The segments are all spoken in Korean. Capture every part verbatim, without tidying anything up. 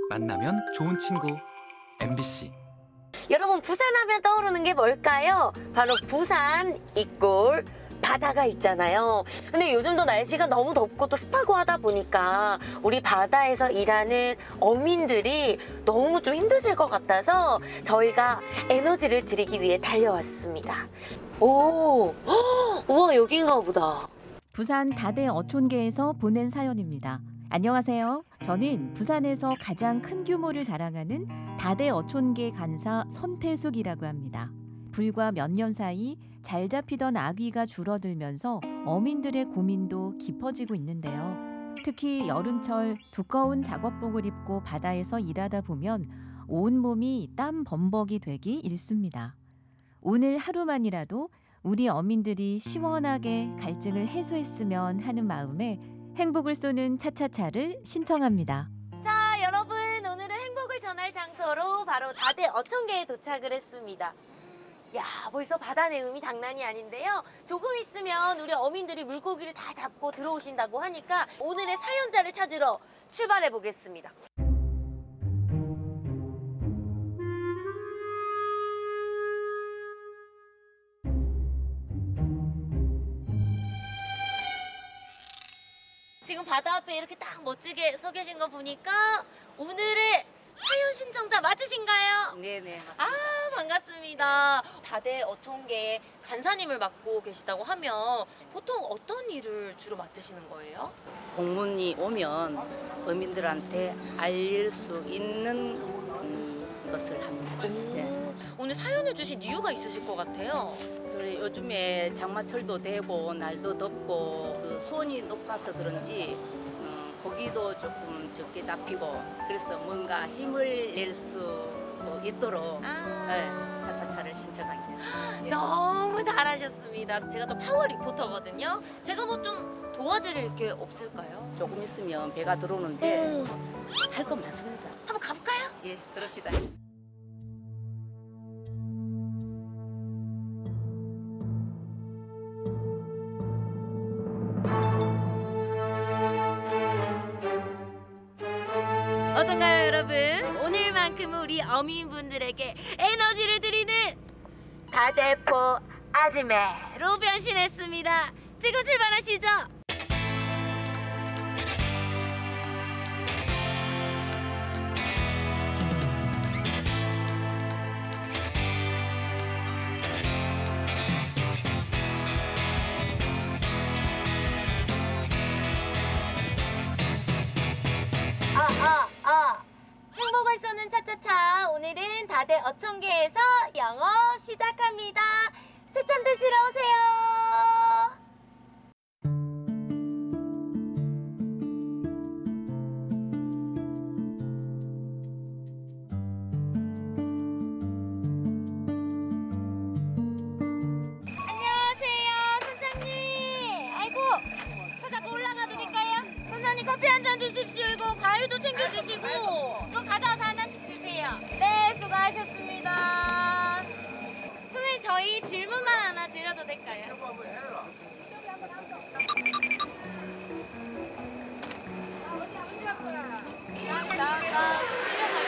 만나면 좋은 친구 엠비씨. 여러분, 부산하면 떠오르는 게 뭘까요? 바로 부산 이꼴 바다가 있잖아요. 근데 요즘도 날씨가 너무 덥고 또 습하고 하다 보니까 우리 바다에서 일하는 어민들이 너무 좀 힘드실 것 같아서 저희가 에너지를 드리기 위해 달려왔습니다. 오, 헉, 우와, 여긴가 보다. 부산 다대 어촌계에서 보낸 사연입니다. 안녕하세요. 저는 부산에서 가장 큰 규모를 자랑하는 다대 어촌계 간사 선태숙이라고 합니다. 불과 몇 년 사이 잘 잡히던 아귀가 줄어들면서 어민들의 고민도 깊어지고 있는데요. 특히 여름철 두꺼운 작업복을 입고 바다에서 일하다 보면 온몸이 땀 범벅이 되기 일쑤입니다. 오늘 하루만이라도 우리 어민들이 시원하게 갈증을 해소했으면 하는 마음에 행복을 쏘는 차차차를 신청합니다. 자, 여러분, 오늘은 행복을 전할 장소로 바로 다대 어촌계에 도착을 했습니다. 야, 벌써 바다 내음이 장난이 아닌데요. 조금 있으면 우리 어민들이 물고기를 다 잡고 들어오신다고 하니까 오늘의 사연자를 찾으러 출발해 보겠습니다. 지금 바다 앞에 이렇게 딱 멋지게 서 계신 거 보니까 오늘의 사연 신청자 맞으신가요? 네네, 맞습니다. 아, 반갑습니다. 다대 어촌계 간사님을 맡고 계시다고 하면 보통 어떤 일을 주로 맡으시는 거예요? 공문이 오면 어민들한테 알릴 수 있는 음, 것을 합니다. 네. 오늘 사연을 주신 이유가 있으실 것 같아요. 그래, 요즘에 장마철도 되고 날도 덥고 그 수온이 높아서 그런지 음, 고기도 조금 적게 잡히고 그래서 뭔가 힘을 낼 수 있도록 아. 네, 차차차를 신청하게 됐습니다. 예. 너무 잘하셨습니다. 제가 또 파워 리포터거든요. 제가 뭐 좀 도와드릴 게 없을까요? 조금 있으면 배가 들어오는데 할 건 많습니다. 한번 가볼까요? 예, 그럽시다. 어떤가요, 여러분? 오늘만큼은 우리 어민분들에게 에너지를 드리는 다대포 아즈메로 변신했습니다. 지금 출발하시죠. 아, 아, 아. 행복을 쏘는 차차차. 오늘은 다대 어촌계에서 영어 시작합니다. 새참 드시러 오세요. 안녕하세요, 선장님. 아이고, 저 자꾸 올라가도 될까요? 선장님, 커피 한 잔 드십시오. 이거 과일도 챙겨 드시고. 이거 가져와서 하나씩 드세요. 네, 수고하셨습니다. 선생님, 저희 질문만 하나 드려도 될까요? 나, 나, 나 출연할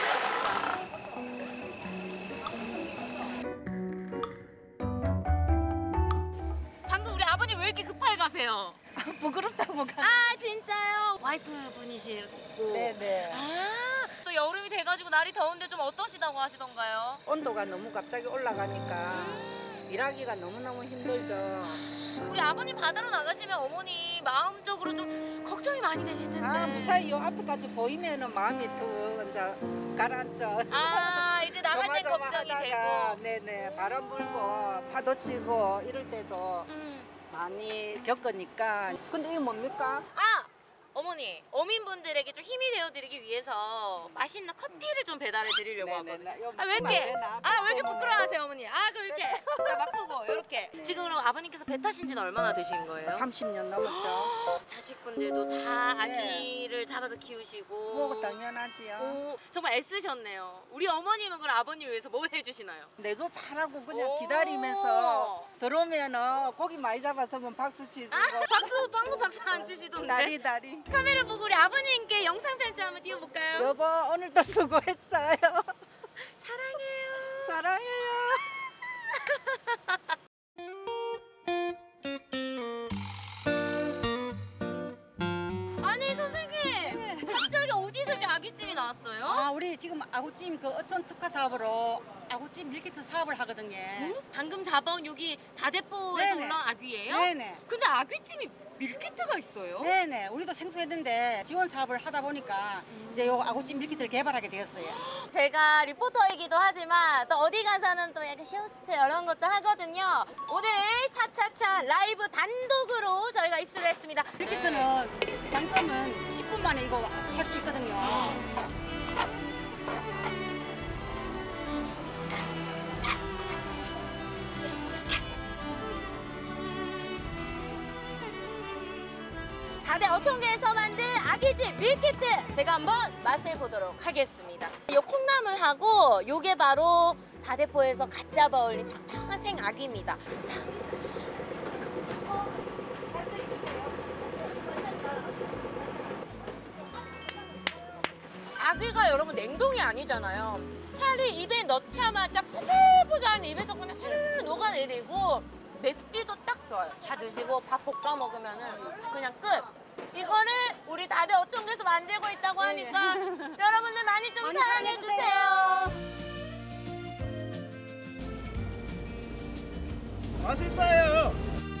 거니까. 방금 우리 아버님 왜 이렇게 급하게 가세요? 부끄럽다고 가. 아, 진짜요? 와이프 분이시고. 네네. 아, 또 여름이 돼가지고 날이 더운데 좀 어떠시다고 하시던가요? 온도가 너무 갑자기 올라가니까 일하기가 너무너무 힘들죠. 우리 아버님 바다로 나가시면 어머니 마음적으로 좀 걱정이 많이 되실 텐데. 아, 무사히 요 앞에까지 보이면은 마음이 더 이제 가라앉죠. 아, 이제 나갈 때 걱정이 조마조마하다가, 되고. 네네, 바람 불고 파도 치고 이럴 때도 음. 많이 겪으니까. 근데 이게 뭡니까? 아! 어머니, 어민분들에게 좀 힘이 되어드리기 위해서 맛있는 커피를 좀 배달해 드리려고 네네, 하거든요. 요 아, 왜 이렇게? 안 되나? 아, 왜 이렇게 부끄러워하세요, 어머니? 아, 그럼 이렇게 막 크고 이렇게. 지금 그럼 아버님께서 배 타신 지는 얼마나 되신 거예요? 삼십 년 넘었죠. 자식분들도 다 아기를 잡아서 키우시고. 뭐 당연하지요. 오, 정말 애쓰셨네요. 우리 어머님은 그럼 아버님 위해서 뭘 해주시나요? 내조 잘하고 그냥 오. 기다리면서 들어오면은 고기 많이 잡아서 면 박수 치고. 아, 박수, 방금 박수 안 치시던데. 다리 다리. 카메라 보고 우리 아버님께 영상 편지 한번 띄워볼까요? 여보 오늘도 수고했어요. 사랑해요. 사랑해요. 아니 선생님, 갑자기 어디서 이렇게 아귀찜이 나왔어요? 아, 우리 지금 아구찜 그 어촌 특화 사업으로 아구찜 밀키트 사업을 하거든요. 방금 잡아온 여기 다대포에서 네네. 올라온 아귀예요? 네네. 근데 아귀찜이 밀키트가 있어요? 네네. 우리도 생소했는데 지원 사업을 하다 보니까 이제 요 아구찜 밀키트를 개발하게 되었어요. 제가 리포터이기도 하지만 또 어디 가서는 또 약간 쇼스트 이런 것도 하거든요. 오늘 차차차 라이브 단독으로 저희가 입수를 했습니다. 밀키트는 장점은 십 분 만에 이거 할 수 있거든요. 다대 어촌계에서 만든 아귀찜 밀키트 제가 한번 맛을 보도록 하겠습니다. 이 콩나물하고 요게 바로 다대포에서 갓 잡아 올린 탁탁한 생아귀입니다. 자. 아귀가 여러분 냉동이 아니잖아요. 살이 입에 넣자마자 포슬포슬한 입에서 그냥 살살 녹아내리고 맵기도 딱 좋아요. 다 드시고 밥 볶아 먹으면은 그냥 끝. 이거를 우리 다들 어촌계에서 만들고 있다고 하니까 여러분들 많이 좀 많이 사랑해 주세요. 맛있어요.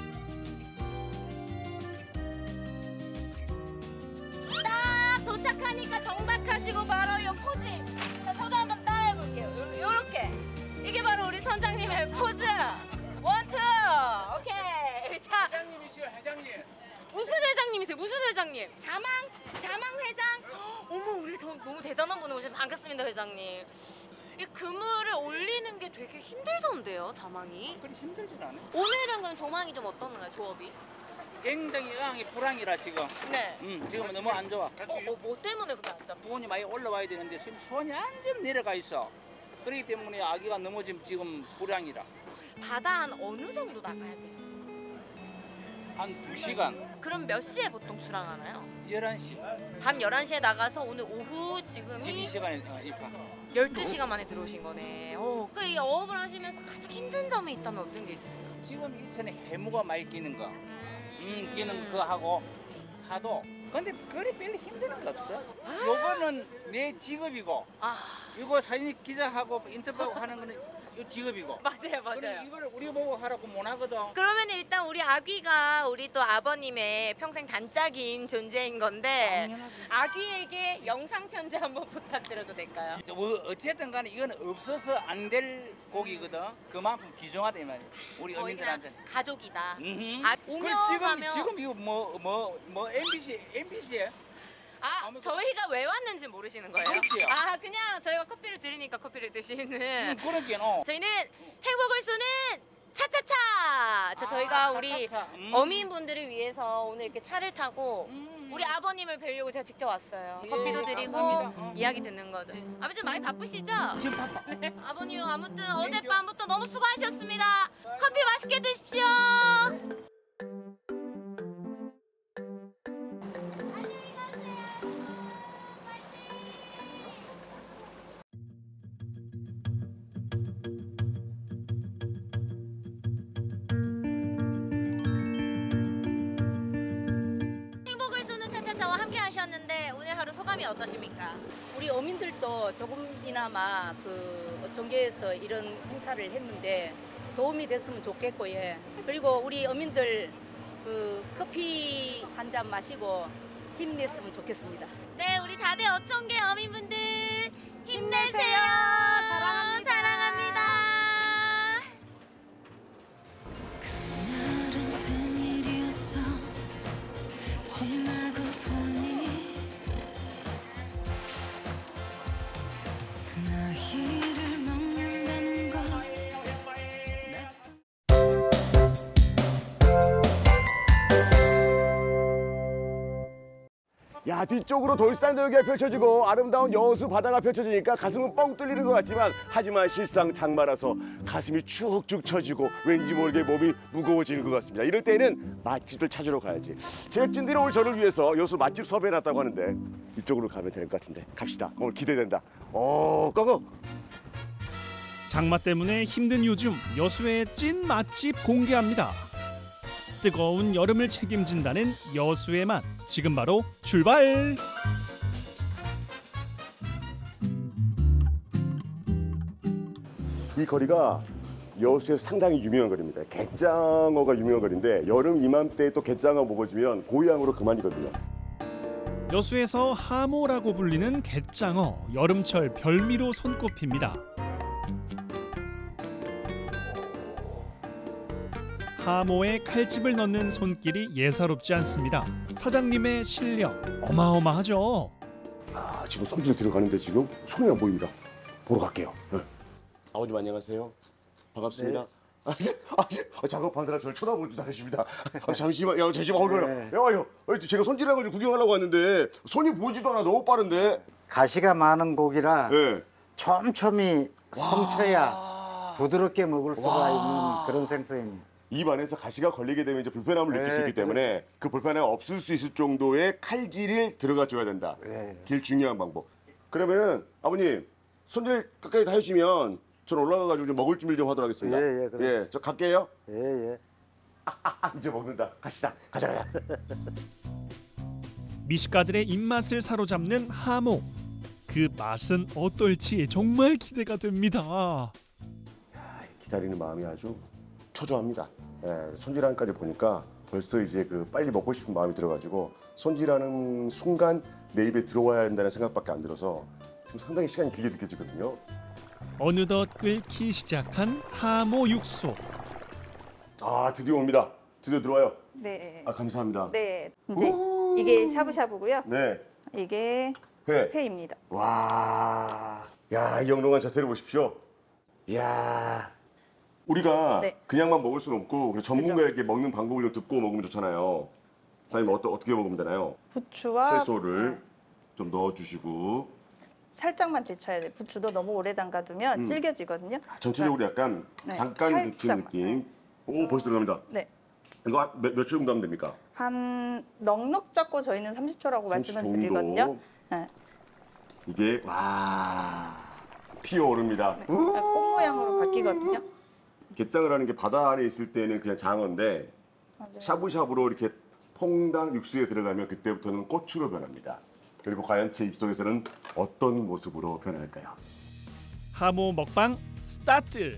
딱 도착하니까 정박하시고 바로 요 포즈. 자, 저도 한번 따라해 볼게요. 요렇게. 이게 바로 우리 선장님의 포즈. 원, 투. 오케이. 자, 회장님이시요, 회장님. 무슨 회장님이세요? 무슨 회장님? 자망? 자망 회장? 어머, 우리 저, 너무 대단한 분이 오셔서 반갑습니다, 회장님. 이 그물을 올리는 게 되게 힘들던데요, 자망이? 그리 힘들진 않아요. 오늘은 그럼 조망이 좀 어떻나요, 조업이? 굉장히 의왕이 불황이라 지금. 네. 음, 지금 너무 안 좋아. 어, 뭐, 뭐 때문에 그게 안 잡혀? 부원이 많이 올라와야 되는데 지금 수온이 완전 내려가 있어. 그렇기 때문에 아기가 넘어지면 지금 불황이라. 바다 한 어느 정도 나가야 돼요? 한 두 시간, 그럼 몇 시에 보통 출항하나요? 열한 시, 밤 열한 시에 나가서 오늘 오후 지금이 십이 시간에 어, 입학. 열두 시간 만에 들어오신 거네. 어, 그 이 어업을 하시면서 가장 힘든 점이 있다면 어떤 게 있으세요? 지금 이천에 해무가 많이 끼는 거. 음, 끼는 거 하고 파도. 근데 그리 별로 힘든 거 없어. 요거는 내 직업이고, 아, 이거 사진 기자하고 인터뷰하고 하는 거는 이 직업이고. 맞아요, 그래, 맞아요. 이걸 우리 보고 하라고 못 하거든. 그러면 일단 우리 아귀가 우리 또 아버님의 평생 단짝인 존재인 건데 당연하지. 아귀에게 영상 편지 한번 부탁드려도 될까요? 뭐 어쨌든 간에 이건 없어서 안 될 곡이거든. 그만큼 귀중하다 이 말이야. 우리 거의 그냥 어민들한테. 가족이다. 음흠. 아, 그래, 오면 지금 가면 지금 이거 뭐 뭐 뭐 엠비씨 엠비씨에 아, 아무튼- 저희가 왜 왔는지 모르시는 거예요? 그렇지요. 아, 그냥 저희가 커피를 드리니까 커피를 드시는. 음, 그러긴 어. 저희는 행복을 쏘는 차차차. 자, 아, 저희가 우리 차차차. 음. 어민분들을 위해서 오늘 이렇게 차를 타고 음. 우리 아버님을 뵈려고 제가 직접 왔어요. 예, 커피도 드리고 감사합니다. 어. 이야기 듣는 거죠. 아버님 좀 많이 바쁘시죠? 지금 바빠. 아버님 아무튼 어젯밤부터 너무 수고하셨습니다. 커피 맛있게 드십시오. 행복을 쏘는 차차차와 함께 하셨는데 오늘 하루 소감이 어떠십니까? 우리 어민들도 조금이나마 그 어촌계에서 이런 행사를 했는데 도움이 됐으면 좋겠고 예. 그리고 우리 어민들 그 커피 한 잔 마시고 힘냈으면 좋겠습니다. 네, 우리 다들 어촌계 어민분들 힘내세요. 사랑합니다. 사랑합니다. 그날은 생일이었어 지나고 보니 나이를 먹는다는 걸 야, 뒤쪽으로 돌산절개가 펼쳐지고 아름다운 여수 바다가 펼쳐지니까 가슴은 뻥 뚫리는 것 같지만 하지만 실상 장마라서 가슴이 축축 처지고 왠지 모르게 몸이 무거워지는 것 같습니다. 이럴 때는 맛집을 찾으러 가야지. 제작진들이 오늘 저를 위해서 여수 맛집 섭외해놨다고 하는데 이쪽으로 가면 될 것 같은데 갑시다. 오늘 기대된다. 오, 고고! 장마 때문에 힘든 요즘 여수의 찐 맛집 공개합니다. 뜨거운 여름을 책임진다는 여수의 맛, 지금 바로 출발! 이 거리가 여수에서 상당히 유명한 거리입니다. 갯장어가 유명한 거리인데 여름 이맘때에 또 갯장어 먹어주면 고향으로 그만이거든요. 여수에서 하모라고 불리는 갯장어, 여름철 별미로 손꼽힙니다. 하모에 칼집을 넣는 손길이 예사롭지 않습니다. 사장님의 실력 어마어마하죠. 아, 지금 손질 들어가는데 지금 손이 안 보입니다. 보러 갈게요. 네. 아버님 안녕하세요. 반갑습니다. 네. 아, 아, 작업하느라 저를 쳐다보지도 않으십니다. 아, 잠시만, 야, 잠시만, 오늘, 네. 야, 야, 제가 손질해가지고 구경하려고 왔는데 손이 보이지도 않아. 너무 빠른데. 가시가 많은 고기라 네. 촘촘히 성쳐야 부드럽게 먹을 수가 와. 있는 그런 생선입니다. 입 안에서 가시가 걸리게 되면 이제 불편함을 네, 느낄 수 있기 때문에 그렇지. 그 불편함이 없을 수 있을 정도의 칼질이 들어가 줘야 된다. 네. 길 중요한 방법. 그러면은 아버님 손질 끝까지 다 해주시면 저는 올라가가지고 좀 먹을 준비 좀 하도록 하겠습니다. 예, 예, 그래. 예, 저 갈게요. 예, 예. 아, 아, 아, 이제 먹는다. 가시다. 가자, 가자. 미식가들의 입맛을 사로잡는 하모. 그 맛은 어떨지 정말 기대가 됩니다. 야, 기다리는 마음이 아주 초조합니다. 예, 손질하는까지 보니까 벌써 이제 그 빨리 먹고 싶은 마음이 들어가지고 손질하는 순간 내 입에 들어와야 한다는 생각밖에 안 들어서 지금 상당히 시간이 길게 느껴지거든요. 어느덧 끓기 시작한 하모 육수. 아, 드디어 옵니다. 드디어 들어와요. 네. 아, 감사합니다. 네. 이제 이게 샤브샤브고요. 네. 이게 회. 회입니다. 와, 야, 이 영롱한 자태를 보십시오. 이야, 우리가 네. 그냥만 먹을 수는 없고 전문가에게 그렇죠. 먹는 방법을 좀 듣고 먹으면 좋잖아요. 사장님 어떠, 어떻게 먹으면 되나요? 부추와 채소를 네. 좀 넣어주시고 살짝만 데쳐야 돼요. 부추도 너무 오래 담가두면 음. 질겨지거든요. 전체적으로 약간 네. 잠깐 데치는 느낌. 네. 오, 벌써 들어갑니다. 네. 이거 몇, 몇 초 정도 하면 됩니까? 한 넉넉 잡고 저희는 삼십 초라고 삼십 말씀을 정도. 드리거든요. 네. 이게 와 피어오릅니다. 네. 꽃 모양으로 바뀌거든요. 갯장을 하는 게 바다 안에 있을 때는 그냥 장어인데 맞아요. 샤브샤브로 이렇게 퐁당 육수에 들어가면 그때부터는 꽃으로 변합니다. 그리고 과연 제 입속에서는 어떤 모습으로 변할까요? 하모 먹방 스타트!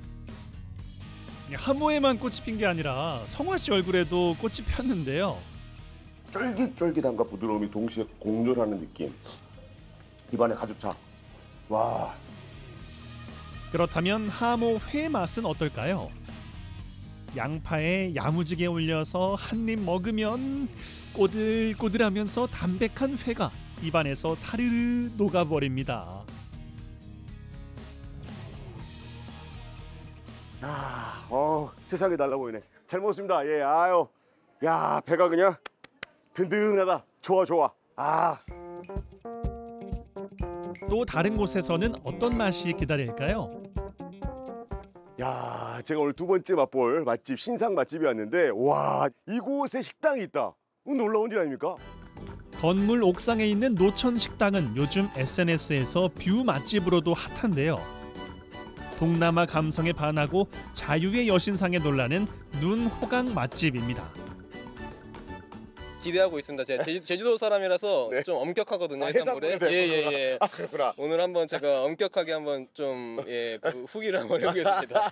하모에만 꽃이 핀 게 아니라 성화 씨 얼굴에도 꽃이 폈는데요. 쫄깃쫄깃함과 부드러움이 동시에 공존하는 느낌. 입안에 가득 차. 와. 그렇다면 하모 회 맛은 어떨까요? 양파에 야무지게 올려서 한 입 먹으면 꼬들꼬들하면서 담백한 회가 입안에서 사르르 녹아버립니다. 야, 어, 세상이 달라 보이네. 잘 먹었습니다. 예, 아유, 야, 배가 그냥 든든하다. 좋아, 좋아. 아. 또 다른 곳에서는 어떤 맛이 기다릴까요? 야, 제가 오늘 두 번째 맛볼 맛집 신상 맛집이 왔는데 와, 이곳에 식당이 있다. 놀라운 일 아닙니까? 건물 옥상에 있는 노천 식당은 요즘 에스엔에스에서 뷰 맛집으로도 핫한데요. 동남아 감성에 반하고 자유의 여신상에 놀라는 눈호강 맛집입니다. 기대하고 있습니다. 제가 제주, 제주도 사람이라서 네. 좀 엄격하거든요. 아, 해산물에. 예예예. 예, 예. 아, 그렇구나. 오늘 한번 제가 엄격하게 한번 좀 예, 그 후기를 한번 해보겠습니다.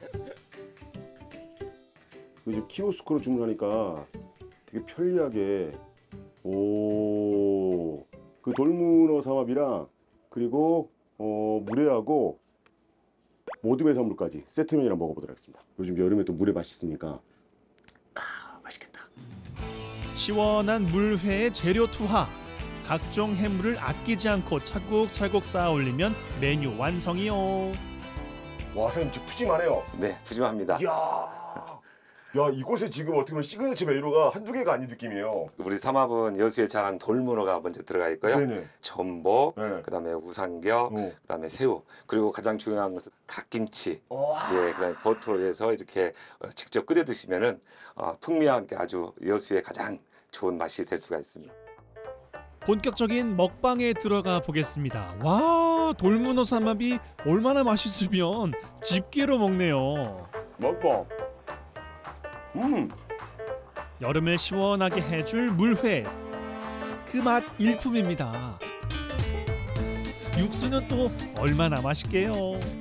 요즘 키오스크로 주문하니까 되게 편리하게 오, 그 돌문어 삼합이랑 그리고 어, 물회하고 모듬 해산물까지 세트 메뉴를 먹어보도록 하겠습니다. 요즘 여름에 또 물회 맛있으니까 아, 맛있겠다. 시원한 물회에 재료 투하, 각종 해물을 아끼지 않고 차곡차곡 쌓아 올리면 메뉴 완성이요. 와, 사장님 진짜 푸짐하네요. 네, 푸짐합니다. 이야, 야, 이곳에 지금 어떻게 보면 시그니처 메뉴가 한두 개가 아닌 느낌이에요. 우리 삼합은 여수의 자랑 돌문어가 먼저 들어가 있고요. 네네. 전복, 네. 그다음에 우산격, 오. 그다음에 새우, 그리고 가장 중요한 것은 갓김치. 예, 그다음에 버터로 해서 이렇게 어, 직접 끓여 드시면은 어, 풍미와 함께 아주 여수의 가장 좋은 맛이 될 수가 있습니다. 본격적인 먹방에 들어가 보겠습니다. 와, 돌문어 삼합이 얼마나 맛있으면 집게로 먹네요. 먹방. 음. 여름을 시원하게 해줄 물회. 그 맛 일품입니다. 육수는 또 얼마나 맛있게요.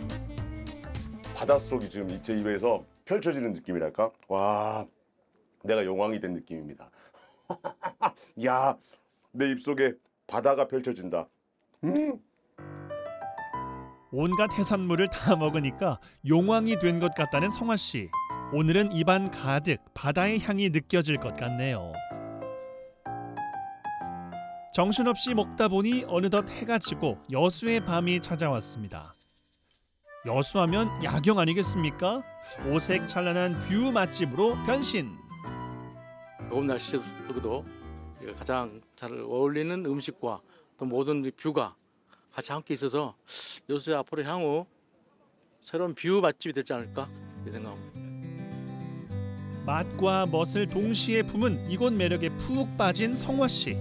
바닷속이 지금 제 입에서 펼쳐지는 느낌이랄까? 와, 내가 용왕이 된 느낌입니다. 야, 내 입속에 바다가 펼쳐진다. 음. 온갖 해산물을 다 먹으니까 용왕이 된 것 같다는 성화 씨. 오늘은 입안 가득 바다의 향이 느껴질 것 같네요. 정신없이 먹다 보니 어느덧 해가 지고 여수의 밤이 찾아왔습니다. 여수하면 야경 아니겠습니까? 오색 찬란한 뷰 맛집으로 변신. 더운 날씨 속에도 가장 잘 어울리는 음식과 또 모든 뷰가 같이 함께 있어서 여수의 앞으로 향후 새로운 뷰 맛집이 되지 않을까 생각합니다. 맛과 멋을 동시에 품은 이곳 매력에 푹 빠진 성화 씨.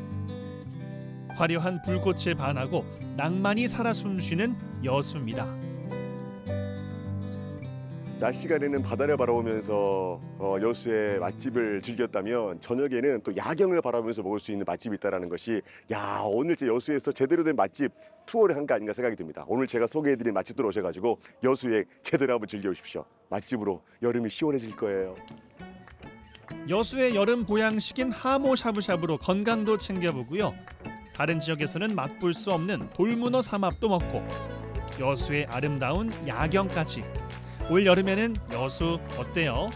화려한 불꽃에 반하고 낭만이 살아 숨쉬는 여수입니다. 낮 시간에는 바다를 바라보면서 어, 여수의 맛집을 즐겼다면 저녁에는 또 야경을 바라보면서 먹을 수 있는 맛집이 있다는 것이, 야, 오늘 제 여수에서 제대로 된 맛집 투어를 한 게 아닌가 생각이 듭니다. 오늘 제가 소개해드린 맛집들 오셔가지고 여수에 제대로 한번 즐겨오십시오. 맛집으로 여름이 시원해질 거예요. 여수의 여름 보양식인 하모 샤브샤브로 건강도 챙겨보고요. 다른 지역에서는 맛볼 수 없는 돌문어 삼합도 먹고 여수의 아름다운 야경까지. 올 여름에는 여수 어때요?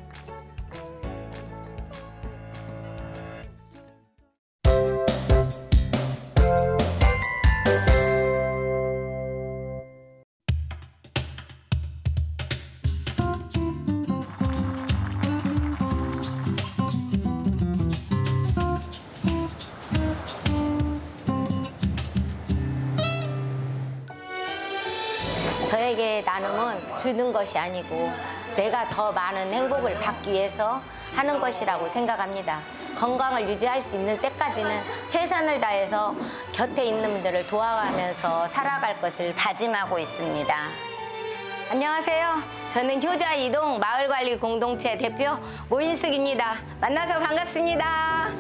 저에게 나눔은 주는 것이 아니고 내가 더 많은 행복을 받기 위해서 하는 것이라고 생각합니다. 건강을 유지할 수 있는 때까지는 최선을 다해서 곁에 있는 분들을 도와가면서 살아갈 것을 다짐하고 있습니다. 안녕하세요. 저는 효자 이동 마을관리 공동체 대표 모인숙입니다. 만나서 반갑습니다.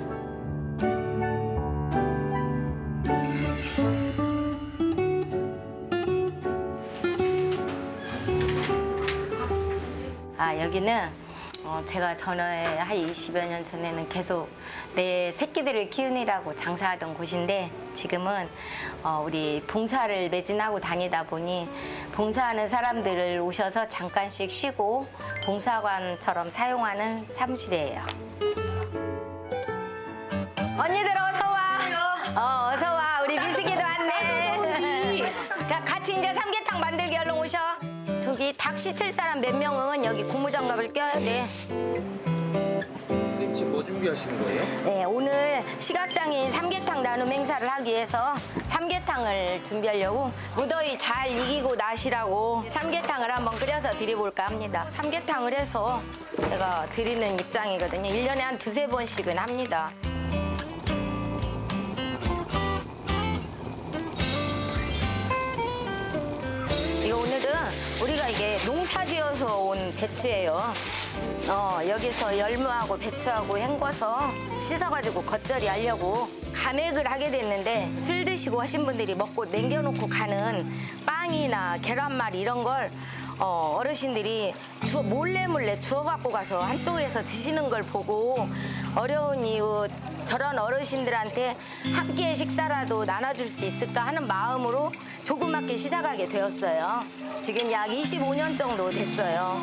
아, 여기는 어, 제가 전에 한 이십여 년 전에는 계속 내 새끼들을 키우느라고 장사하던 곳인데 지금은 어, 우리 봉사를 매진하고 다니다 보니 봉사하는 사람들을 오셔서 잠깐씩 쉬고 봉사관처럼 사용하는 사무실이에요. 언니들 어서 와. 어, 어서 와. 우리 미숙이도 왔네. 자, 같이 이제 삼계탕 만들기 얼른 오셔. 저기 닭 씻을 사람 몇 명은 여기 고무장갑을 껴야 돼. 선생님 지금 뭐 준비하시는 거예요? 네, 오늘 시각장애인 삼계탕 나눔 행사를 하기 위해서 삼계탕을 준비하려고 무더위 잘 이기고 나시라고 삼계탕을 한번 끓여서 드려볼까 합니다. 삼계탕을 해서 제가 드리는 입장이거든요. 일 년에 한 두세 번씩은 합니다. 이거 오늘은 우리가 이게 농사지어서 온 배추예요. 어, 여기서 열무하고 배추하고 헹궈서 씻어가지고 겉절이 하려고 감액을 하게 됐는데 술 드시고 하신 분들이 먹고 남겨놓고 가는 빵이나 계란말이 이런 걸 어, 어르신들이 주워, 몰래 몰래 주워 갖고 가서 한쪽에서 드시는 걸 보고 어려운 이웃 저런 어르신들한테 한 끼의 식사라도 나눠줄 수 있을까 하는 마음으로 조그맣게 시작하게 되었어요. 지금 약 이십오 년 정도 됐어요.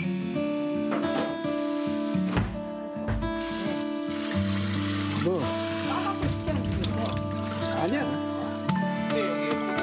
뭐? 아니야.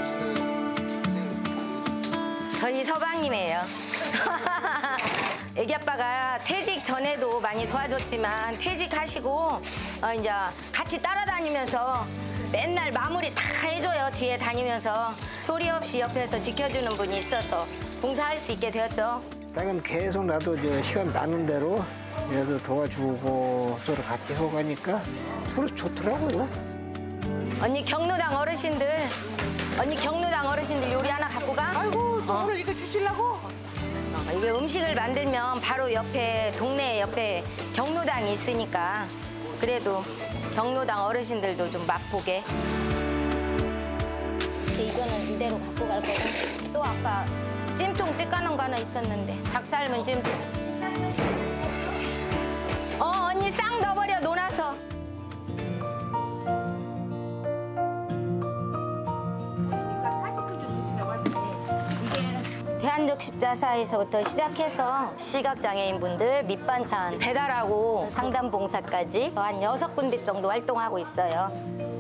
저희 서방님이에요. 애기 아빠가 퇴직 전에도 많이 도와줬지만 퇴직하시고 어, 이제 같이 따라다니면서 맨날 마무리 다 해줘요. 뒤에 다니면서 소리 없이 옆에서 지켜주는 분이 있어서 봉사할 수 있게 되었죠. 땅은 계속 나도 저 시간 나는 대로 얘도 도와주고 서로 같이 하고 가니까 서로 좋더라고요. 언니 경로당 어르신들 언니 경로당 어르신들 요리 하나 갖고 가? 아이고 또 오늘 이거 주시려고? 어, 이게 음식을 만들면 바로 옆에 동네 옆에 경로당이 있으니까 그래도 경로당 어르신들도 좀 맛보게. 이거는 이대로 갖고 갈 거고 또 아까 찜통 찌까는 거 하나 있었는데 닭 삶은 찜통. 어 언니 싹 넣어버려 논아서. 대한적십자사에서부터 시작해서 시각장애인분들 밑반찬 배달하고 상담봉사까지 한 여섯 군데 정도 활동하고 있어요.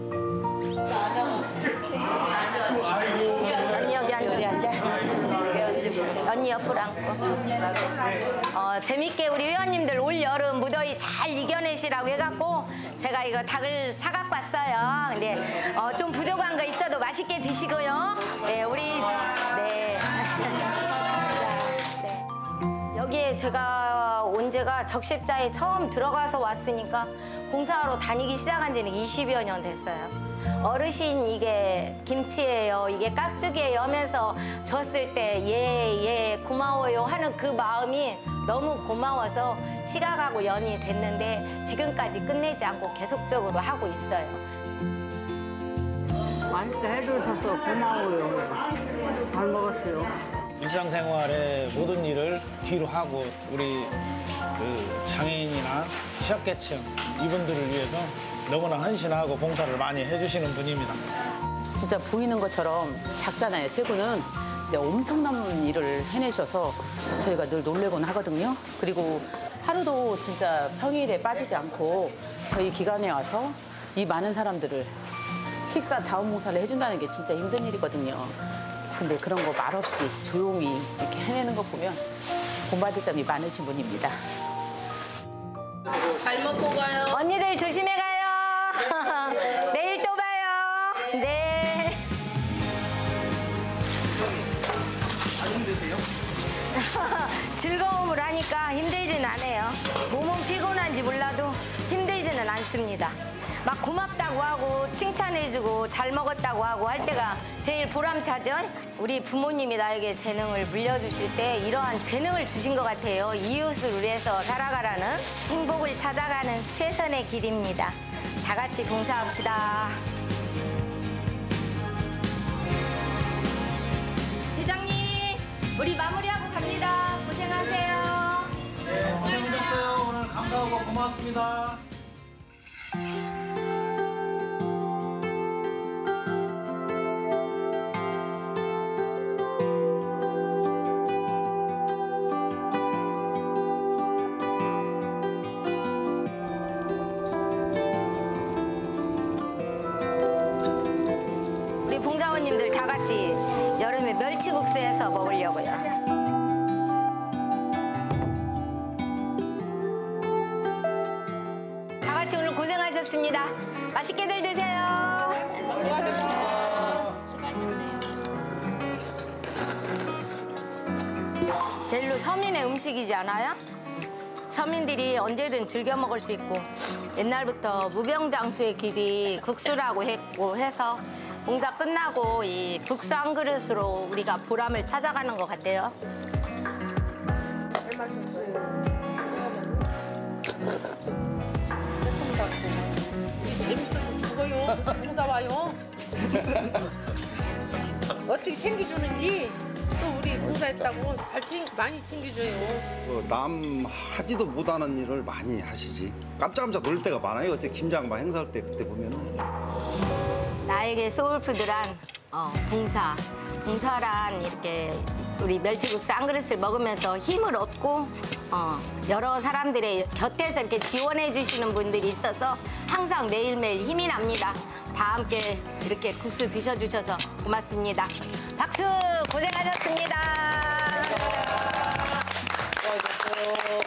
언니 여기 앉아. 언니 옆으로 앉고. 어, 재밌게 우리 회원님들 올 여름 무더위 잘 이겨내시라고 해갖고 제가 이거 닭을 사갖고 왔어요. 근데 어, 좀 부족한 거 있어도 맛있게 드시고요. 네, 우리 네. 네. 여기에 제가 온 지가 적십자에 처음 들어가서 왔으니까 봉사하러 다니기 시작한 지는 이십여 년 됐어요. 어르신 이게 김치예요, 이게 깍두기예요 하면서 줬을 때 예, 예, 고마워요 하는 그 마음이 너무 고마워서 시각하고 연이 됐는데 지금까지 끝내지 않고 계속적으로 하고 있어요. 맛있게 해주셔서 고마워요. 잘 먹었어요. 일상생활의 모든 일을 뒤로 하고 우리 그 장애인이나 취약계층 이분들을 위해서 너무나 헌신하고 봉사를 많이 해주시는 분입니다. 진짜 보이는 것처럼 작잖아요, 체구는. 근데 엄청난 일을 해내셔서 저희가 늘 놀래곤 하거든요. 그리고 하루도 진짜 평일에 빠지지 않고 저희 기관에 와서 이 많은 사람들을 식사 자원봉사를 해준다는 게 진짜 힘든 일이거든요. 근데 그런 거 말없이 조용히 이렇게 해내는 거 보면 본받을 점이 많으신 분입니다. 잘 먹고 가요. 언니들 조심해 가요. 내일 또 봐요. 네. 안 힘드세요? 즐거움을 하니까 힘들진 않아요. 몸은 피곤한지 몰라도 힘들지는 않습니다. 막 고맙다고 하고 칭찬해주고 잘 먹었다고 하고 할 때가 제일 보람차죠. 우리 부모님이 나에게 재능을 물려주실 때 이러한 재능을 주신 것 같아요. 이웃을 위해서 살아가라는 행복을 찾아가는 최선의 길입니다. 다 같이 봉사합시다. 대장님, 우리 마무리하고 갑니다. 고생하세요. 네, 고생하셨어요. 오늘 감사하고 고맙습니다. 우리 봉사원님들 다 같이 여름에 멸치국수 해서 먹으려고요. 다 같이 오늘 고생하셨습니다. 맛있게들 드세요. 젤로 서민의 음식이지 않아요? 서민들이 언제든 즐겨 먹을 수 있고 옛날부터 무병장수의 길이 국수라고 했고 해서 봉사 끝나고 이 국수 한 그릇으로 우리가 보람을 찾아가는 것 같아요. 재밌어서 죽어요. 봉사 와요. 어떻게 챙겨주는지 또 우리 봉사했다고 잘 챙, 많이 챙겨줘요. 어, 남 하지도 못하는 일을 많이 하시지. 깜짝깜짝 놀랄 때가 많아요. 어째 김장만 행사할 때 그때 보면은. 나에게 소울푸드란 어, 봉사, 봉사란 이렇게 우리 멸치국수 한 그릇을 먹으면서 힘을 얻고 어, 여러 사람들의 곁에서 이렇게 지원해 주시는 분들이 있어서 항상 매일매일 힘이 납니다. 다 함께 이렇게 국수 드셔주셔서 고맙습니다. 박수! 고생하셨습니다. 수고하셨어요.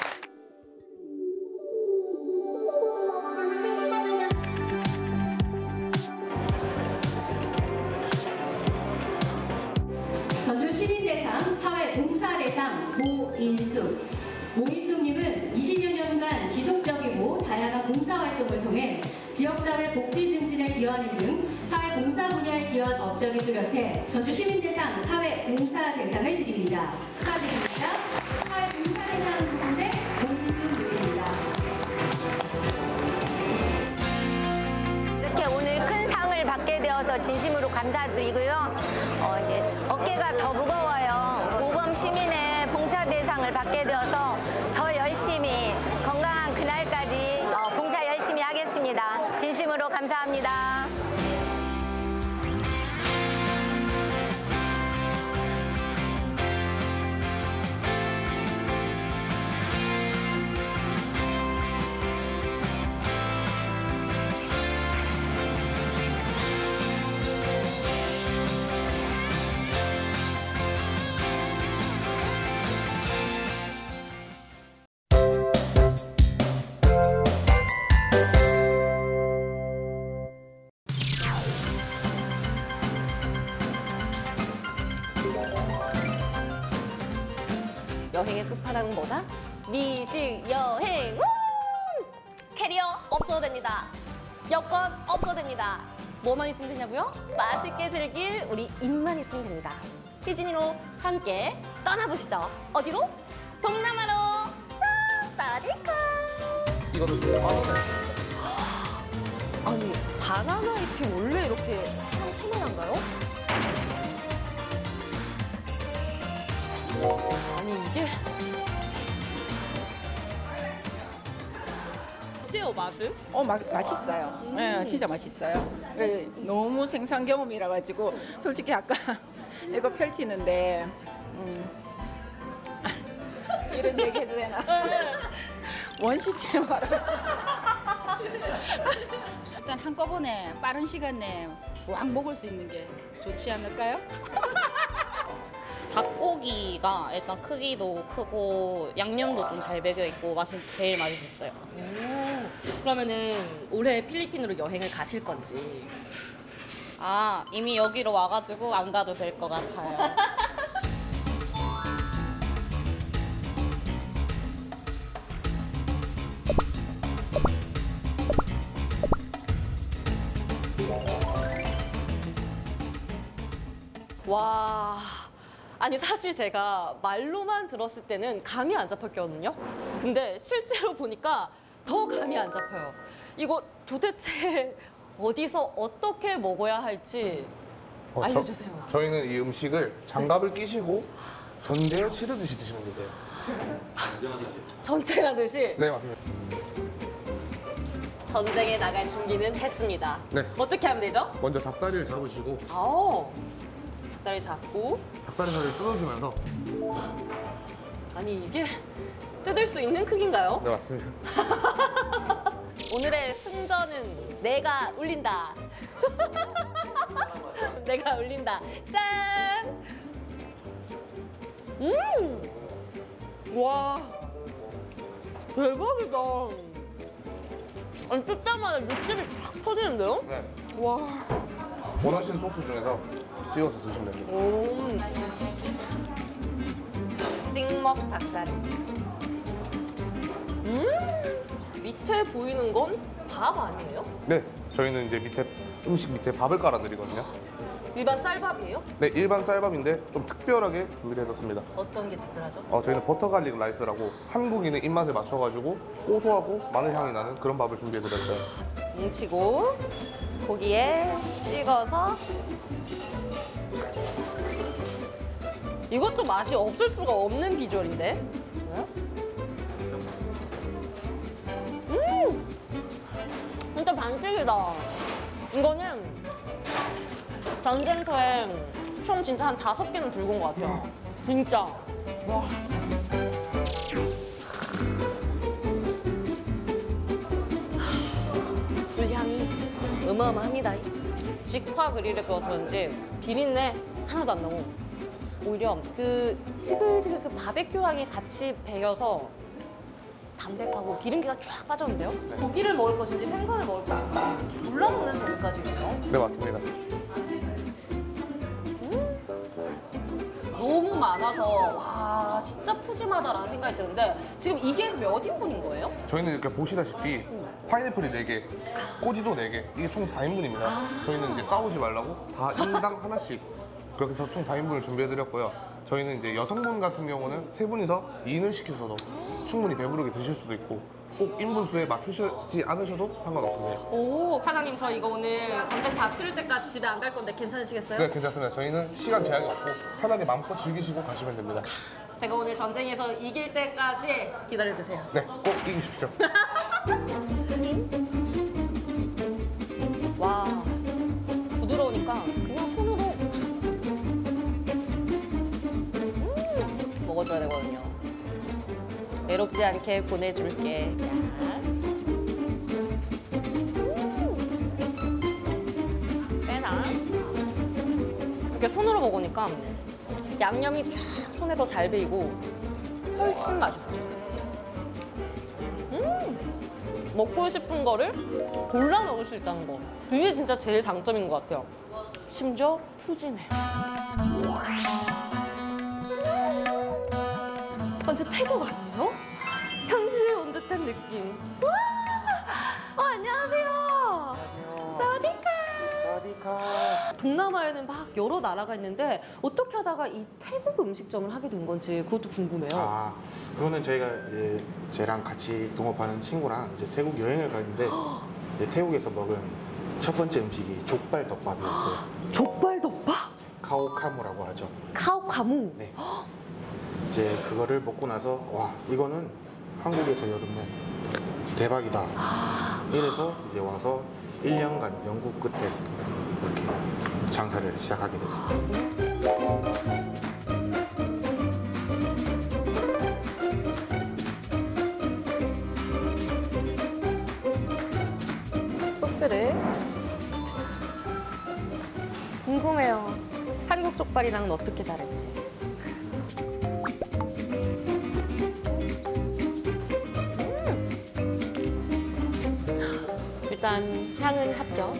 모인숙. 모인숙님은 이십여 년간 지속적이고 다양한 봉사활동을 통해 지역사회 복지 증진에 기여하는 등 사회봉사 분야에 기여한 업적이 뚜렷해 전주시민대상 사회봉사대상을 드립니다. 축하드립니다. 사회봉사대상 부문의 모인숙님입니다. 이렇게 오늘 큰 상을 받게 되어서 진심으로 감사드리고요. 어, 이제 어깨가 더 무거워요. 모범 시민의 봉사 대상을 받게 되어서 더 열심히 건강한 그날까지 어, 봉사 열심히 하겠습니다. 진심으로 감사합니다. 여행의 끝판왕은 뭐다? 미식 여행! 우! 캐리어 없어도 됩니다. 여권 없어도 됩니다. 뭐만 있으면 되냐고요? 맛있게 즐길 우리 입만 있으면 됩니다. 희진이로 함께 떠나보시죠. 어디로? 동남아로! 사디카! 이거는 바나나. 아니, 바나나 잎이 원래 이렇게 상큼한가요? 아니 이게 어때요 맛은? 어 마, 맛있어요. 음. 네, 진짜 맛있어요. 네, 너무 생산 경험이라 가지고 솔직히 아까 이거 펼치는데 음. 이런 얘기 해도 되나? 원시체 말아. 일단 한꺼번에 빠른 시간 내에 왕 먹을 수 있는 게 좋지 않을까요? 닭고기가 일단 크기도 크고 양념도 좀 잘 배겨 있고 맛이 제일 맛있었어요. 오, 그러면은 올해 필리핀으로 여행을 가실 건지. 아, 이미 여기로 와가지고 안 가도 될 것 같아요. 와, 아니 사실 제가 말로만 들었을 때는 감이 안 잡혔거든요. 근데 실제로 보니까 더 감이 안 잡혀요. 이거 도대체 어디서 어떻게 먹어야 할지 어, 알려주세요. 저, 저희는 이 음식을 장갑을 끼시고 전대로 치르듯이 드시면 되세요. 전쟁하듯이? 네, 맞습니다. 전쟁에 나갈 준비는 했습니다. 네. 어떻게 하면 되죠? 먼저 닭다리를 잡으시고 아오, 닭다리 잡고. 닭다리 살을 뜯어주면서. 아니 이게 뜯을 수 있는 크기인가요? 네, 맞습니다. 오늘의 승전은 내가 울린다. 내가 울린다. 짠! 음! 와, 대박이다. 아니, 뜯자마자 육즙이 쫙 터지는데요? 네. 와. 원하시는 소스 중에서 찍어서 드시면 됩니다. 오. 찍먹 닭다리. 음! 밑에 보이는 건 밥 아니에요? 네, 저희는 이제 밑에 음식 밑에 밥을 깔아드리거든요. 일반 쌀밥이에요? 네, 일반 쌀밥인데 좀 특별하게 준비해뒀습니다. 어떤 게 특별하죠? 어, 저희는 버터 갈릭 라이스라고 한국인의 입맛에 맞춰가지고 고소하고 마늘 향이 나는 그런 밥을 준비해드렸어요. 뭉치고 고기에 찍어서. 이것도 맛이 없을 수가 없는 비주얼인데. 음! 진짜 반칙이다. 이거는 전쟁터에 총 진짜 한 다섯 개는 들고 온 것 같아요. 진짜. 와. 불향이 어마어마합니다. 직화 그릴에 구워주는지 비린내 하나도 안 나고 오히려 그 지글지글 그 바베큐 향이 같이 배어서 담백하고 기름기가 쫙 빠졌는데요? 네. 고기를 먹을 것인지 생선을 먹을 것인지 골라먹는 재미까지 있네요. 네, 맞습니다. 너무 맛있어요. 많아서 와 진짜 푸짐하다라는 생각이 드는데 지금 이게 몇 인분인 거예요? 저희는 이렇게 보시다시피 파인애플이 네 개, 꼬지도 네 개, 이게 총 사 인분입니다. 아. 저희는 이제 싸우지 말라고 다 인당 하나씩 그렇게 해서 총 사 인분을 준비해드렸고요. 저희는 이제 여성분 같은 경우는 세 분이서 이 인을 시키셔도 충분히 배부르게 드실 수도 있고 꼭 인분수에 맞추시지 않으셔도 상관없으세요. 오 사장님 저 이거 오늘 전쟁 다 치를 때까지 집에 안 갈 건데 괜찮으시겠어요? 네, 괜찮습니다. 저희는 시간 제약이 없고 편하게 마음껏 즐기시고 가시면 됩니다. 제가 오늘 전쟁에서 이길 때까지 기다려주세요. 네, 꼭 이기십시오. 와 부드러우니까 그냥 손으로 음, 먹어줘야 되거든요. 외롭지 않게 보내줄게. 음. 빼나? 이렇게 손으로 먹으니까 양념이 쫙 손에 더 잘 배이고 훨씬 맛있어요. 음! 먹고 싶은 거를 골라 먹을 수 있다는 거. 그게 진짜 제일 장점인 것 같아요. 심지어 푸짐해. 완전 태국 아니에요? 현지에 온 듯한 느낌. 와! 어, 안녕하세요. 사와디카. 사와디카. 동남아에는 막 여러 나라가 있는데 어떻게 하다가 이 태국 음식점을 하게 된 건지 그것도 궁금해요. 아, 그거는 저희가 이제 쟤랑 같이 동업하는 친구랑 이제 태국 여행을 갔는데 이제 태국에서 먹은 첫 번째 음식이 족발덮밥이었어요. 족발덮밥? 카오카무라고 하죠. 카오카무? 네. 이제 그거를 먹고 나서 와 이거는 한국에서 여름에 대박이다. 이래서 이제 와서 일 년간 연구 끝에 이렇게 장사를 시작하게 됐습니다. 소스를 궁금해요. 한국 족발이랑은 어떻게 다른지. 일단 향은 합격.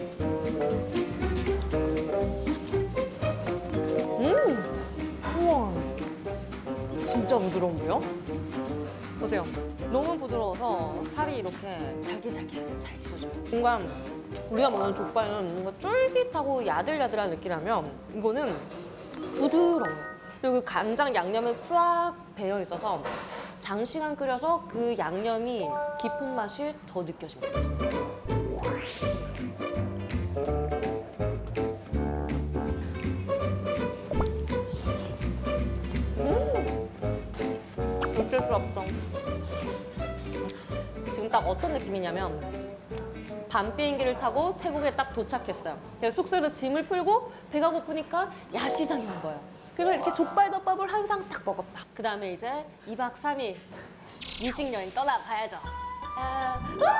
음! 우와! 진짜 부드러운데요? 보세요. 너무 부드러워서 살이 이렇게 잘게잘게 잘 찢어져요. 뭔가 우리가 먹는 족발은 뭔가 쫄깃하고 야들야들한 느낌이라면 이거는 부드러워요. 그리고 그 간장 양념에 쫙 배어 있어서 장시간 끓여서 그 양념이 깊은 맛이 더 느껴집니다. 음! 어쩔 수 없어. 지금 딱 어떤 느낌이냐면 밤 비행기를 타고 태국에 딱 도착했어요. 그래서 숙소에서 짐을 풀고 배가 고프니까 야시장에 온 거예요. 그래서 이렇게 족발덮밥을 한 상 딱 먹었다. 그 다음에 이제 이 박 삼 일 미식 여행 떠나봐야죠. 아,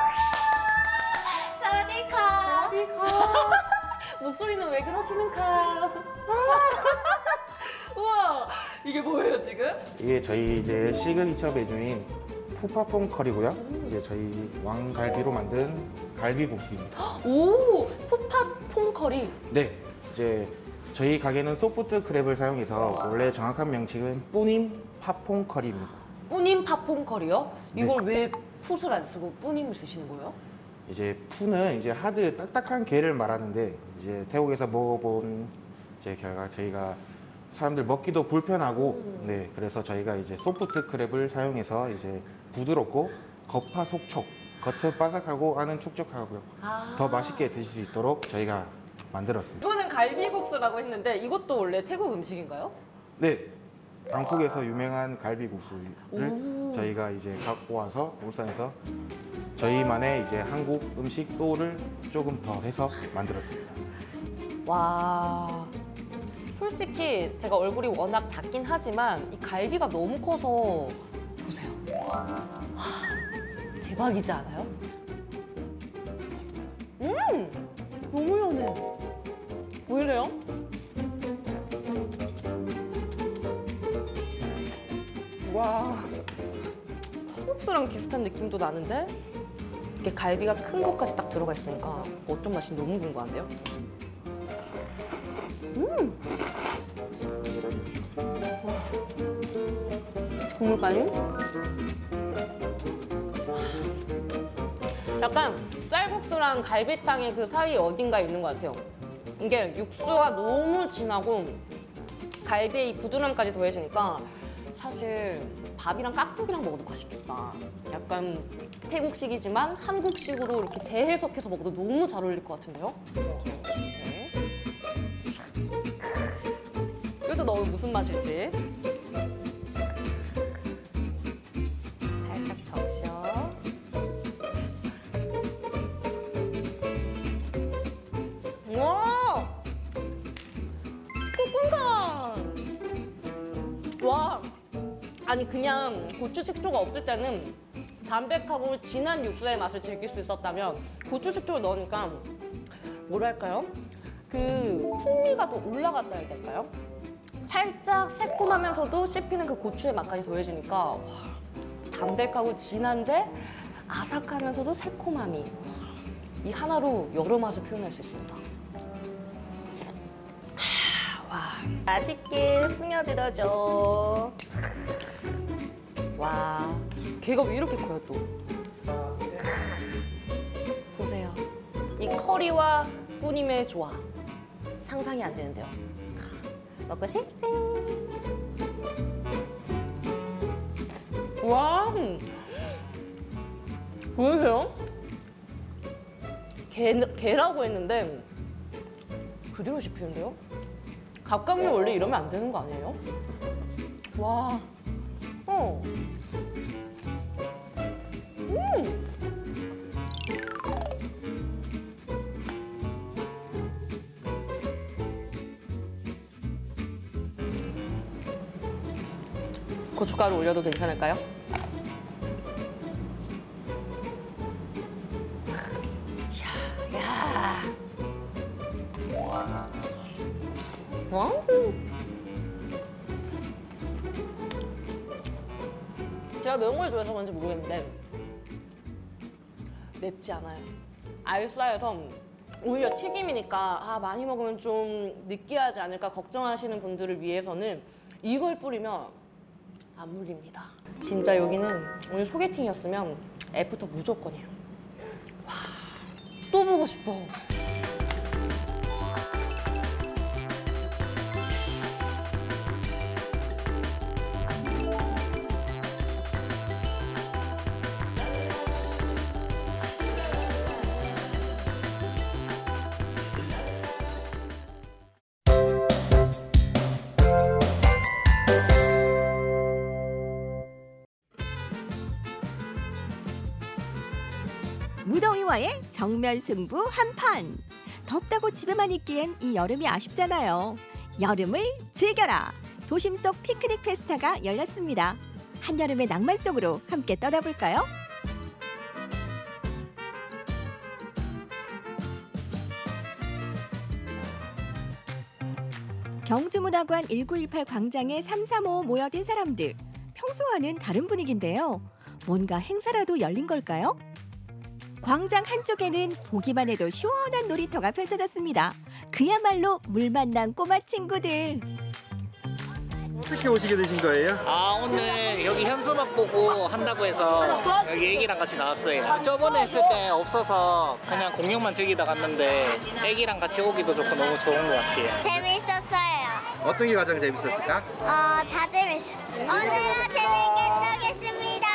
사와디카. 사와디카. 목소리는 왜 그러시는가? 우와, 이게 뭐예요 지금? 이게 저희 이제 시그니처 메뉴인 푸파퐁 커리고요. 이제 저희 왕갈비로 만든 갈비국수입니다. 오, 푸파퐁 커리. 네, 이제 저희 가게는 소프트 크랩을 사용해서 원래 정확한 명칭은 뿌님 파퐁 커리입니다. 뿌님 파퐁 커리요? 이걸 네. 왜 풋을 안 쓰고 뿌님을 쓰시는 거예요? 이제 푸는 이제 하드 딱딱한 게를 말하는데 이제 태국에서 먹어본 이제 결과 저희가 사람들 먹기도 불편하고 음. 네 그래서 저희가 이제 소프트 크랩을 사용해서 이제 부드럽고 겉파속촉 겉은 바삭하고 안은 촉촉하고요. 아. 더 맛있게 드실 수 있도록 저희가 만들었습니다. 이거는 갈비국수라고 했는데 이것도 원래 태국 음식인가요? 네, 방콕에서 유명한 갈비국수를 오. 저희가 이제 갖고 와서 울산에서 저희만의 이제 한국 음식 소울을 조금 더 해서 만들었습니다. 와, 솔직히 제가 얼굴이 워낙 작긴 하지만 이 갈비가 너무 커서 보세요. 하, 대박이지 않아요? 음, 너무 연해. 왜 이래요? 와, 콩국수랑 비슷한 느낌도 나는데 이게 갈비가 큰 것까지 딱 들어가 있으니까 어떤 맛이 너무 궁금한데요? 음! 와. 국물까지. 약간 쌀국수랑 갈비탕의 그 사이 어딘가에 있는 것 같아요. 이게 육수가 너무 진하고 갈비의 이 부드러움까지 더해지니까 사실 밥이랑 깍두기랑 먹어도 맛있겠다. 약간 태국식이지만 한국식으로 이렇게 재해석해서 먹어도 너무 잘 어울릴 것 같은데요? 네. 이것도 넣으면 무슨 맛일지. 살짝 적셔. 우와! 콩콩한! 와! 아니 그냥 고추 식초가 없을 때는 담백하고 진한 육수의 맛을 즐길 수 있었다면 고추 식초를 넣으니까 뭐랄까요? 그 풍미가 더 올라갔다 해야 될까요? 살짝 새콤하면서도 씹히는 그 고추의 맛까지 더해지니까 와, 담백하고 진한데 아삭하면서도 새콤함이 이 하나로 여러 맛을 표현할 수 있습니다. 와, 맛있게 스며들어줘. 와, 걔가 왜 이렇게 커요 또? 보세요. 이 커리와 뿌님의 조화. 상상이 안 되는데요. 먹고 싶지? 와, 보이세요? 게, 게라고 했는데 그대로 씹히는데요? 갑각류 원래 이러면 안 되는 거 아니에요? 와, 어. 음. 고춧가루 올려도 괜찮을까요? 야, 야. 와. 제가 매운 걸 좋아해서 그런지 모르겠는데 맵지 않아요. 알싸해서 오히려 튀김이니까 아 많이 먹으면 좀 느끼하지 않을까 걱정하시는 분들을 위해서는 이걸 뿌리면 안 물립니다. 진짜 여기는 오늘 소개팅이었으면 애프터 무조건이에요. 와, 또 보고 싶어. 무더위와의 정면 승부 한판. 덥다고 집에만 있기엔 이 여름이 아쉽잖아요. 여름을 즐겨라. 도심 속 피크닉 페스타가 열렸습니다. 한여름의 낭만 속으로 함께 떠나볼까요? 경주문화관 일구일팔 광장에 삼삼오오 모여든 사람들. 평소와는 다른 분위기인데요. 뭔가 행사라도 열린 걸까요? 광장 한쪽에는 보기만 해도 시원한 놀이터가 펼쳐졌습니다. 그야말로 물 만난 꼬마 친구들. 어떻게 오시게 되신 거예요? 아 오늘 여기 현수막 보고 한다고 해서 여기 애기랑 같이 나왔어요. 저번에 했을 때 없어서 그냥 공연만 즐기다 갔는데 애기랑 같이 오기도 좋고 너무 좋은 것 같아요. 재밌었어요. 어떤 게 가장 재밌었을까? 어, 다 재밌었어요. 오늘은 재밌게 놀겠습니다.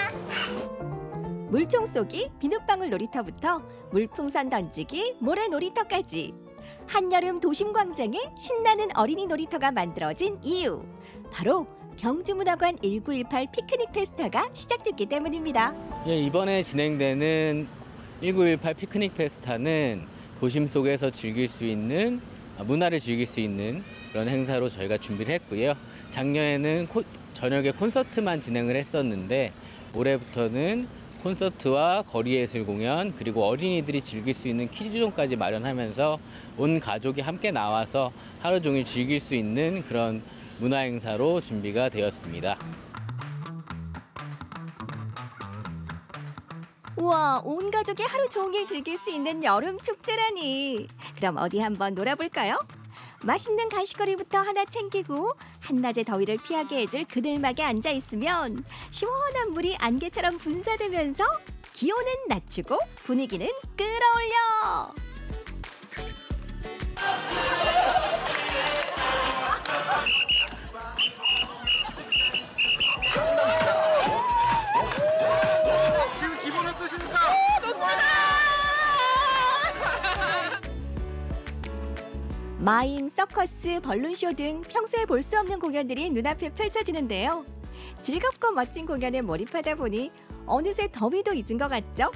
물총 쏘기, 비눗방울 놀이터부터 물풍선 던지기, 모래 놀이터까지. 한여름 도심광장에 신나는 어린이 놀이터가 만들어진 이유. 바로 경주문화관 일구일팔 피크닉 페스타가 시작됐기 때문입니다. 예, 이번에 진행되는 일구일팔 피크닉 페스타는 도심 속에서 즐길 수 있는, 문화를 즐길 수 있는 그런 행사로 저희가 준비를 했고요. 작년에는 코, 저녁에 콘서트만 진행을 했었는데 올해부터는 콘서트와 거리예술 공연 그리고 어린이들이 즐길 수 있는 퀴즈존까지 마련하면서 온 가족이 함께 나와서 하루 종일 즐길 수 있는 그런 문화 행사로 준비가 되었습니다. 우와, 온 가족이 하루 종일 즐길 수 있는 여름 축제라니. 그럼 어디 한번 놀아볼까요? 맛있는 간식거리부터 하나 챙기고 한낮의 더위를 피하게 해줄 그늘막에 앉아있으면 시원한 물이 안개처럼 분사되면서 기온은 낮추고 분위기는 끌어올려. 지금 기분 어떠십니까? 마임, 서커스, 벌룬쇼 등 평소에 볼 수 없는 공연들이 눈앞에 펼쳐지는데요. 즐겁고 멋진 공연에 몰입하다 보니 어느새 더위도 잊은 것 같죠?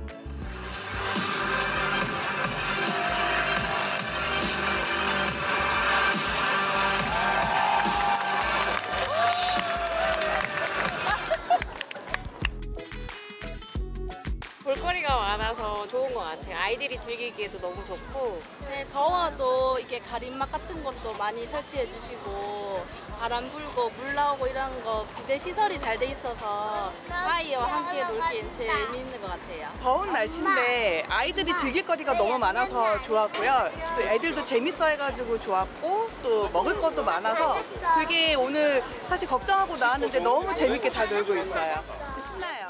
볼거리가 많아서 좋은 것 같아요. 아이들이 즐기기에도 너무 좋고. 네, 더워도 이게 가림막 같은 것도 많이 설치해 주시고 바람 불고 물 나오고 이런 거 비대 시설이 잘 돼 있어서 아이와 함께 놀기엔 재미있는 것 같아요. 더운 날씨인데 아이들이 즐길 거리가 너무 많아서 좋았고요. 또 애들도 재밌어 해가지고 좋았고 또 먹을 것도 많아서 되게 오늘 사실 걱정하고 나왔는데 너무 재밌게 잘 놀고 있어요. 신나요.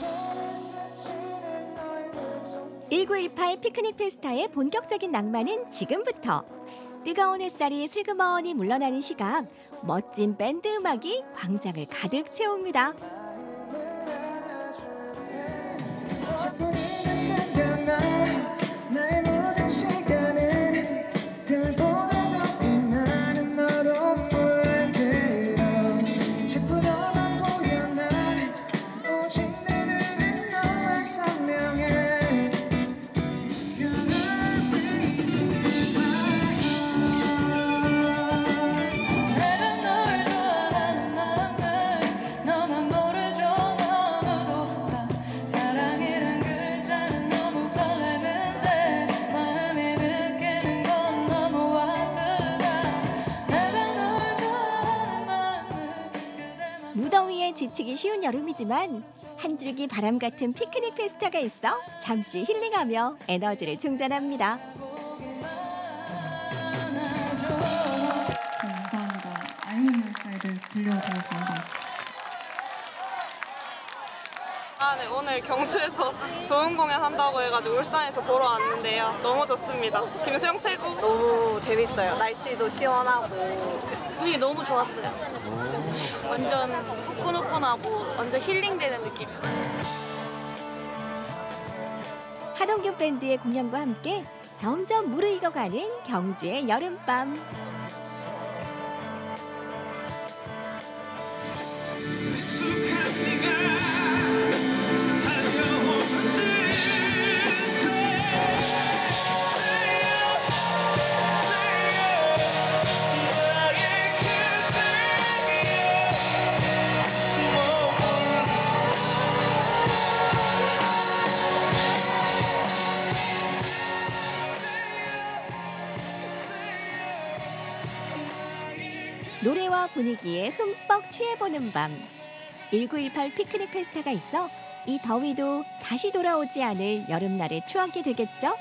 일구일팔 피크닉 페스타의 본격적인 낭만은 지금부터. 뜨거운 햇살이 슬그머니 물러나는 시각, 멋진 밴드 음악이 광장을 가득 채웁니다. 무더위에 지치기 쉬운 여름이지만 한 줄기 바람 같은 피크닉 페스타가 있어 잠시 힐링하며 에너지를 충전합니다. 감사합니다. 아이유님 스타일을 들려드렸습니다. 아, 네, 오늘 경주에서 좋은 공연 한다고 해가지고 울산에서 보러 왔는데요. 너무 좋습니다. 김수영 최고. 너무 재밌어요. 날씨도 시원하고 분위기 너무 좋았어요. 완전 후끈후끈하고 완전 힐링되는 느낌. 한홍규 밴드의 공연과 함께 점점 무르익어가는 경주의 여름밤. 노래와 분위기에 흠뻑 취해보는 밤. 일구일팔 피크닉 페스타가 있어 이 더위도 다시 돌아오지 않을 여름날의 추억이 되겠죠?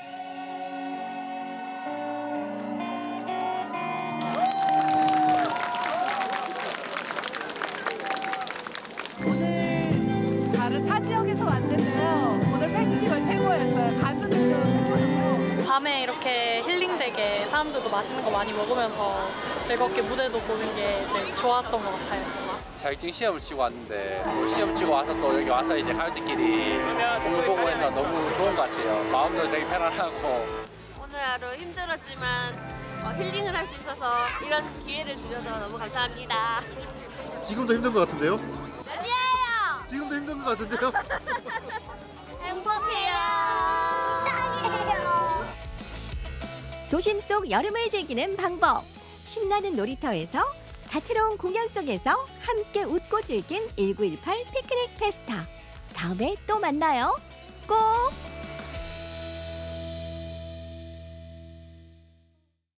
오늘 다른 타 지역에서 왔는데요. 오늘 페스티벌 최고였어요. 가수들도 최고였고. 밤에 이렇게 힐링되게 사람들도 맛있는 거 많이 먹으면서 즐겁게 무대도 보는 게 되게 좋았던 것 같아요. 정말. 자격증 시험을 치고 왔는데 시험 치고 와서 또 여기 와서 이제 가족들끼리 공을 보고 해서 너무 좋은 것 같아요. 마음도 되게 편안하고. 오늘 하루 힘들었지만 어, 힐링을 할 수 있어서 이런 기회를 주셔서 너무 감사합니다. 지금도 힘든 것 같은데요? 예요. 지금도 힘든 것 같은데요? 행복해요. 짱이에요. 도심 속 여름을 즐기는 방법. 신나는 놀이터에서 다채로운 공연 속에서 함께 웃고 즐긴 일구일팔 피크닉 페스타. 다음에 또 만나요. 꼭!